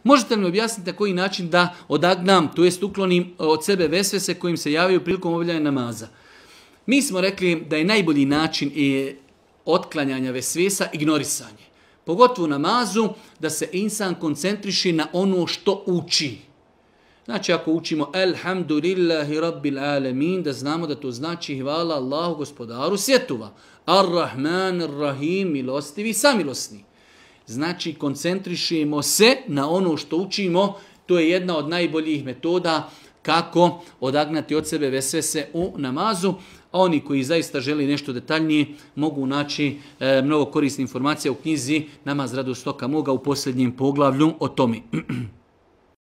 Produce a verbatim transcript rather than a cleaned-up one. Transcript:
Možete li mi objasniti na koji način da odagnam, to jest uklonim od sebe vesvese kojim se javaju prilikom obavljanja namaza? Mi smo rekli da je najbolji način i otklanjanja vesvesa ignorisanje. Pogotovo u namazu da se insan koncentriši na ono što uči. Znači ako učimo Elhamdulillahi Rabbil Alamin, da znamo da to znači hvala Allahu gospodaru svjetova. Ar-Rahman, Ar-Rahim, milostivi, samilosni. Znači koncentrišemo se na ono što učimo, to je jedna od najboljih metoda kako odagnati od sebe vesvese u namazu. A oni koji zaista želi nešto detaljnije mogu naći e, mnogo korisnih informacija u knjizi Namaz radost oka moga u posljednjem poglavlju o tome.